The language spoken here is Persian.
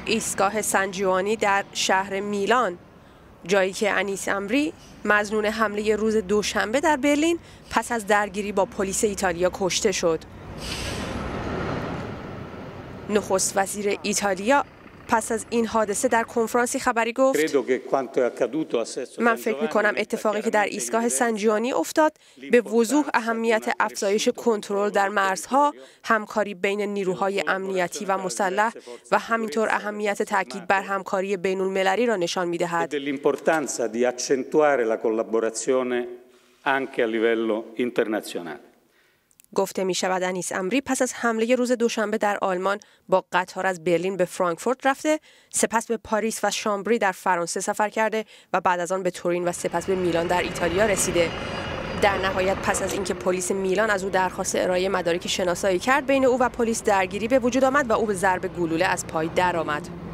ایستگاه سن جوانی در شهر میلان، جایی که انیس امری مظنون حمله روز دوشنبه در برلین پس از درگیری با پلیس ایتالیا کشته شد. نخست وزیر ایتالیا پس از این حادثه در کنفرانسی خبری گفت: من فکر می‌کنم اتفاقی که در ایستگاه سن جوانی افتاد به وضوح اهمیت افزایش کنترل در مرزها، همکاری بین نیروهای امنیتی و مسلح و همینطور اهمیت تاکید بر همکاری بین‌المللی را نشان می‌دهد. گفته می شود انیس امری پس از حمله روز دوشنبه در آلمان با قطار از برلین به فرانکفورت رفته، سپس به پاریس و شامبری در فرانسه سفر کرده و بعد از آن به تورین و سپس به میلان در ایتالیا رسیده. در نهایت پس از اینکه پلیس میلان از او درخواست ارائه مدارک شناسایی کرد، بین او و پلیس درگیری به وجود آمد و او به ضرب گلوله از پای درآمد.